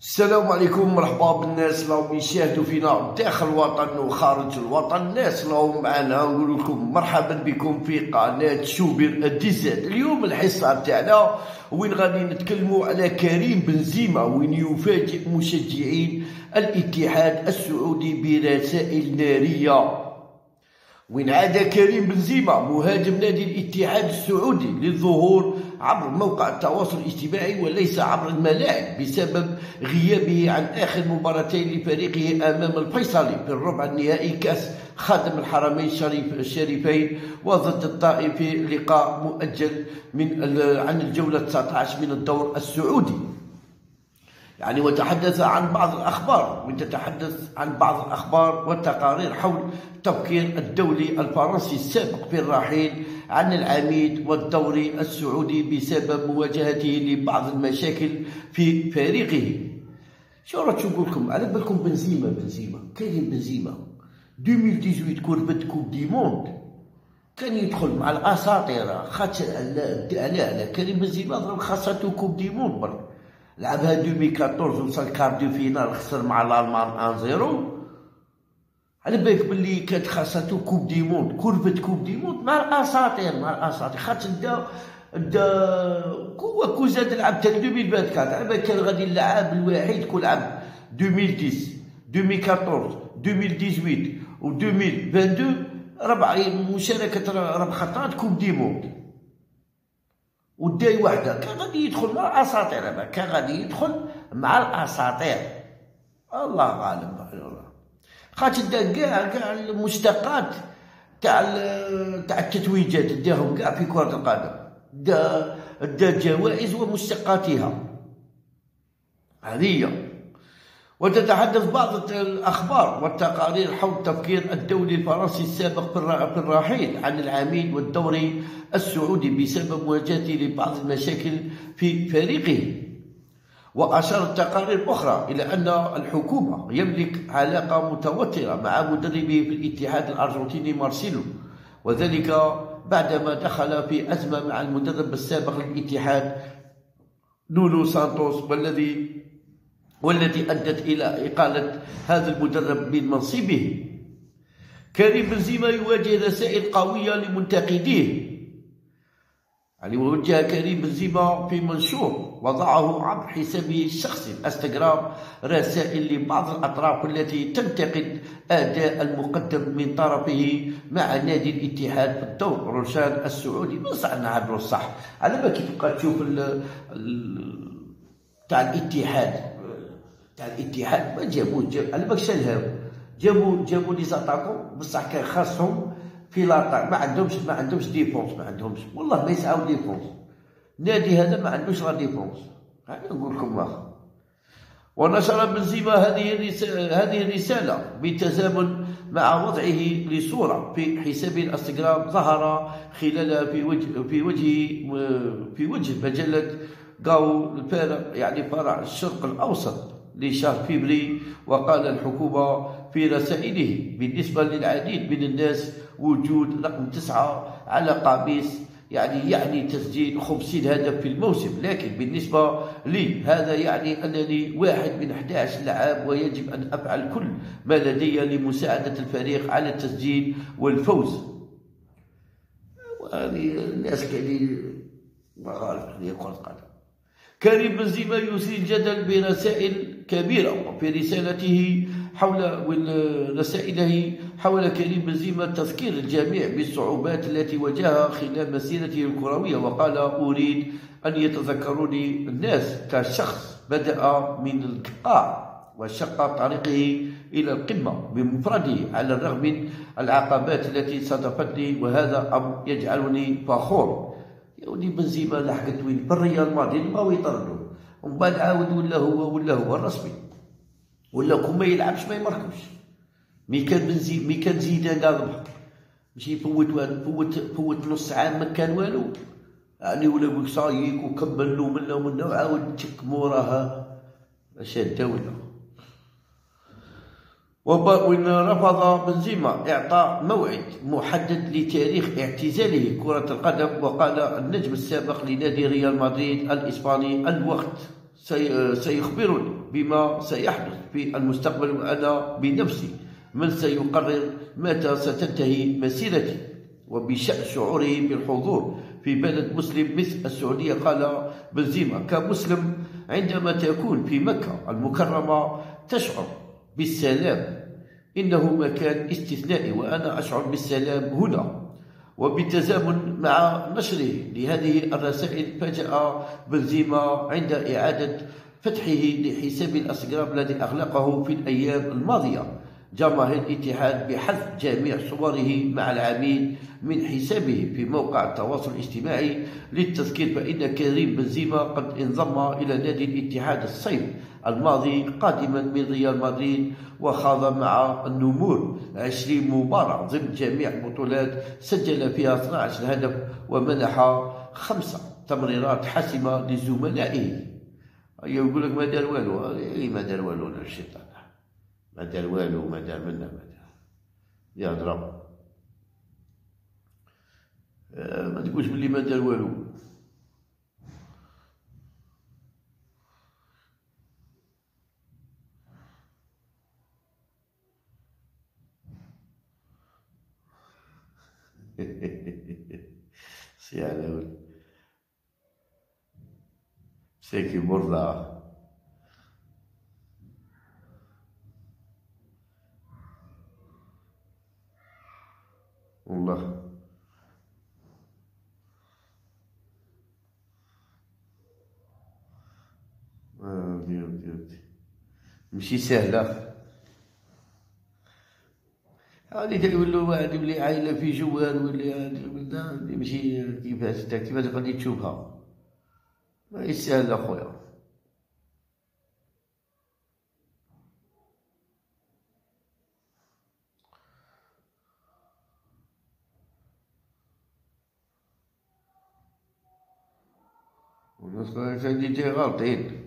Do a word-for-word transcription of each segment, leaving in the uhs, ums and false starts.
السلام عليكم، مرحبا بالناس اللي راهم يشاهدوا فينا داخل الوطن وخارج الوطن. الناس اللي راهم معنا نقول لكم مرحبا بكم في قناه شوبير ديزاد. اليوم الحصه تاعنا وين غادي نتكلموا على كريم بنزيما، وين يفاجئ مشجعين الاتحاد السعودي برسائل ناريه. وين عاد كريم بنزيما مهاجم نادي الاتحاد السعودي للظهور عبر موقع التواصل الاجتماعي وليس عبر الملاعب بسبب غيابه عن آخر مباراتين لفريقه أمام الفيصلي في الربع النهائي كأس خادم الحرمين الشريفين وضد الطائي في لقاء مؤجل من عن الجولة تسعة عشر من الدور السعودي. يعني وتحدث عن بعض الأخبار وتتحدث عن بعض الأخبار والتقارير حول تفكير الدولي الفرنسي السابق في الرحيل عن العميد والدوري السعودي بسبب مواجهته لبعض المشاكل في فريقه. شو راح نقول لكم على بالكم بنزيما بنزيما كريم بنزيما ألفين وثمانية عشر كوربة كوب دي موند كان يدخل مع الأساطير. خاطر على على كريم بنزيما ضرب خاصته كوب دي موند برك لعبها ألفين وأربعطاش وصل كار دو فينال خسر مع الألمان واحد صفر. على بالك بلي كانت خاصته كوب دي موند كوربة كوب دي موند مع الأساطير مع الأساطير خاطر دا دا كوا كو زاد لعب تاع ألفين وأربعة وعشرين. على بالك كان غادي اللعاب الوحيد كو لعب ألفين وعشرة ألفين وأربعطاش ألفين وثمانية عشر و ألفين واثنين وعشرين ربع مشاركة ربع خطرات كوب دي موند وداي وحده. كان غادي يدخل مع الاساطير، هذا كان غادي يدخل مع الاساطير. الله غالب خاطر دا كاع كاع المشتقات تاع تاع التتويجات داهم كاع في كرة القدم، دا دا جوائز ومشتقاتها هذه. وتتحدث بعض الأخبار والتقارير حول تفكير الدولي الفرنسي السابق في الرحيل عن العميد والدوري السعودي بسبب مواجهته لبعض المشاكل في فريقه. وأشار التقارير أخرى إلى أن الحكومة يملك علاقة متوترة مع مدربه في الاتحاد الأرجنتيني مارسيلو، وذلك بعدما دخل في أزمة مع المدرب السابق للاتحاد نونو سانتوس والذي والتي أدت إلى إقالة هذا المدرب من منصبه. كريم بنزيما يواجه رسائل قوية لمنتقديه. يعني وجه كريم بنزيما في منشور وضعه عبر حسابه الشخصي الانستغرام رسائل لبعض الأطراف التي تنتقد أداء المقدم من طرفه مع نادي الاتحاد في الدور روشان السعودي. بصح نعبروا الصح على بالك تبقى تشوف تاع الاتحاد تاع الاتحاد ما جابوش جاب على بالك شنو جابوا جابوا لي زاتاكون بصح كان خاصهم في لاطاك ما عندهمش ما عندهمش ديفونس ما عندهمش والله ما يسعوا ديفونس. النادي هذا ما عندوش لا ديفونس. هذا نقول لكم واخا. ونشر بنزيما هذه الرسالة هذه الرسالة بالتزامن مع وضعه لصورة في حسابه الانستغرام ظهر خلالها في وجه في وجه في وجه مجلة غاو الفارق يعني فرع الشرق الأوسط لشهر فبراير. وقال الحكومة في رسائله بالنسبة للعديد من الناس وجود رقم تسعة على قميص يعني يعني تسجيل خمسين هدف في الموسم، لكن بالنسبة لي هذا يعني أنني واحد من أحد عشر لاعب ويجب أن أفعل كل ما لدي لمساعدة الفريق على التسجيل والفوز. وهذه الناس كذي مغالب هذه كرة القدم. كريم بنزيما يثير الجدل برسائل كبيرة. وفي رسالته حول رسائله حول كريم بنزيما تذكير الجميع بالصعوبات التي واجهها خلال مسيرته الكروية، وقال أريد أن يتذكروني الناس كشخص بدأ من القاع وشق طريقه إلى القمة بمفرده على الرغم من العقبات التي صادفتني، وهذا أمر يجعلني فخور. يا ولدي بنزيما لحقت وين بالريال مدريد ما يطردوا ومن بعد عاود ولا هو ولا هو الرسمي ولا كون ما يلعبش ما يمركبش. مي كان بنزيما مي كان زيدان قال ضبح ماشي يفوت فوت فوت نص عام ما كان والو يعني ولا بك صايك وكمل له منا ومنا وعاود تشك موراها شاده ولا. وإن رفض بنزيما إعطاء موعد محدد لتاريخ اعتزاله كرة القدم، وقال النجم السابق لنادي ريال مدريد الإسباني الوقت سيخبرني بما سيحدث في المستقبل، وأنا بنفسي من سيقرر متى ستنتهي مسيرتي. وبشأن شعوره بالحضور في بلد مسلم مثل السعودية، قال بنزيما: كمسلم عندما تكون في مكة المكرمة تشعر بالسلام، إنه مكان استثنائي، وأنا أشعر بالسلام هنا. وبالتزامن مع نشره لهذه الرسائل، فاجأ بنزيما عند إعادة فتحه لحساب الانستغرام الذي أغلقه في الأيام الماضية جماهير الاتحاد بحذف جميع صوره مع العميد من حسابه في موقع التواصل الاجتماعي. للتذكير فإن كريم بنزيما قد انضم إلى نادي الاتحاد الصيف الماضي قادما من ريال مدريد، وخاض مع النمور عشرين مباراة ضمن جميع البطولات، سجل فيها اثني عشر هدف ومنح خمسة تمريرات حاسمة لزملائه. يقول لك ما دار والو، ما دار والو الشيطان، ما دار والو، ما دار منا، ما دار يا ضرب. آه ما تقولش بلي ما دار والو. سي على ولد ساكي مرضى. والله آه ودي ودي ودي ماشي سهلة. هادي تيولو واحد يولي عايلة في جوال، ولا هادي ماشي كيفاش انت كيفاش غادي تشوفها، ماهيش ساهلة خويا. والناس اللي غالطين.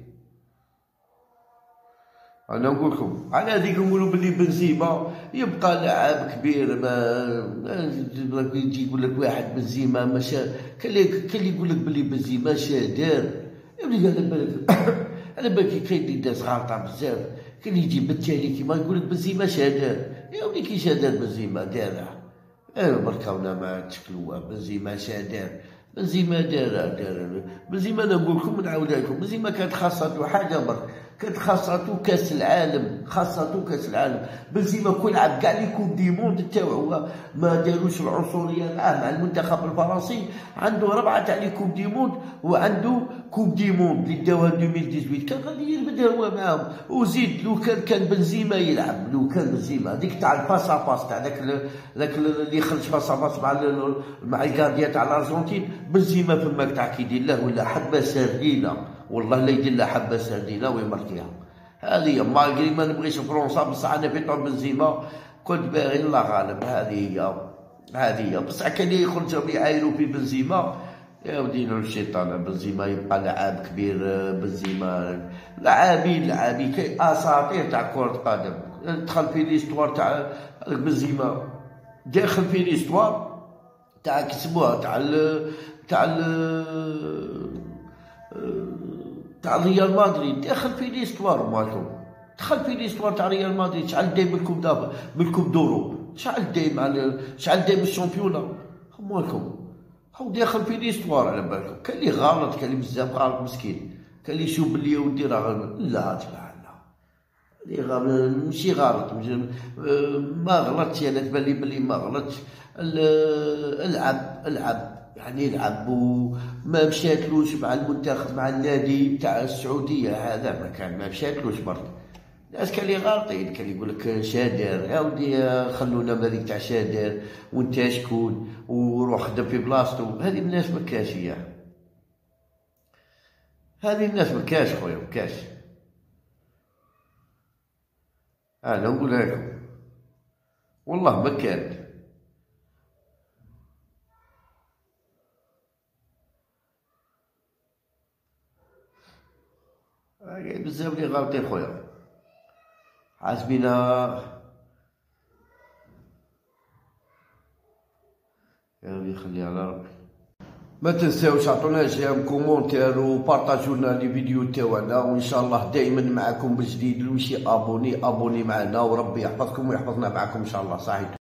أنا نقول لكم على هذيك نقولوا بلي بنزيما يبقى لاعب كبير. ما يجي يقول لك واحد بنزيما ما شا، كان اللي يقول لك بلي بنزيما شا دار. يا وليدي على بالك على بالك كاين اللي داز غلطة بزاف، كاين اللي يجي بالتالي كيما يقول لك بنزيما شا دار. يا وليدي كي شا دار بنزيما دارها. ايوا بركا ولا ما تشكلوا بنزيما شا دار. بنزيما دارها دار بنزيما. انا نقول لكم ونعاود لكم، بنزيما كانت خاصته حاجة برك، كانت خاصته كاس العالم، خاصته كاس العالم. بنزيما كون لعب كاع لي كوب دي موند تاعو، هو ما داروش العنصريه معاه مع المنتخب الفرنسي. عنده ربعه تاع لي كوب دي موند، وعنده كوب دي موند اللي داوها ألفين وثمانية عشر. كان غادي يبدا هو معاهم. وزيد لو كان كان بنزيما يلعب، لو كان بنزيما هذيك تاع الباس باس تاع ذاك ذاك اللي يخرج باس باس مع مع الكارديا تاع الارجنتين، بنزيما فماك تاع كي يدير له ولا حبه سردينه، والله لا يدير له حبه سردينه ويمركيها. هذه مالغري ما نبغيش فرنسا، بصح انا في طول بنزيما كنت باغي الله غالب. هذه هي هذه هي بصح كان اللي يخرجوا يعايروا في بنزيما. يا ودينا الشيطان، بنزيما يبقى لاعب كبير. بنزيما لاعبين لاعبين كاين اساطير تاع كرة قدم. دخل في ليستوار تاع بنزيما، داخل في ليستوار تاع كسبوها تاع تاع تاع ريال مدريد. داخل في ليستوار مالكم، دخل في ليستوار تاع ريال مدريد. شحال داي بالكوب دابا بالكوب دوروب، شحال داي مع شحال داي بالشامبيونا مالكم. هو داخل في ليستوار على بالكم. كان اللي غلط، كان اللي بزاف غلط مسكين، كان اللي يشوف بلي ودي راه لا تبع لا اللي غلط ماشي غلط. ما غلطش، انا تبان لي بلي ما غلطش. العب العب يعني يلعب، وما مشاتلوش مع المنتخب مع النادي تاع السعوديه. هذا ما كان ما مشاتلوش برك. الناس كان اللي غالطين، كان يقول لك شادر. يا ودي خلونا بهذيك تاع شادر وانت شكون وروح خدم في بلاصتو. هذه الناس ما كاش هي، هذه الناس ما كاش خويا، ما كاش. انا نقولها لكم والله ما كان. كاين بزاف اللي غالطين خويا، حاسبينا. يا ربي خليها على ربي. ما تنساوش عطونا جيم كومونتير وبارطاجوا لنا لي فيديو تاعنا، وان شاء الله دائما معكم بجديد. اللي شي ابوني ابوني معنا، وربي يحفظكم ويحفظنا معكم ان شاء الله. صحيح.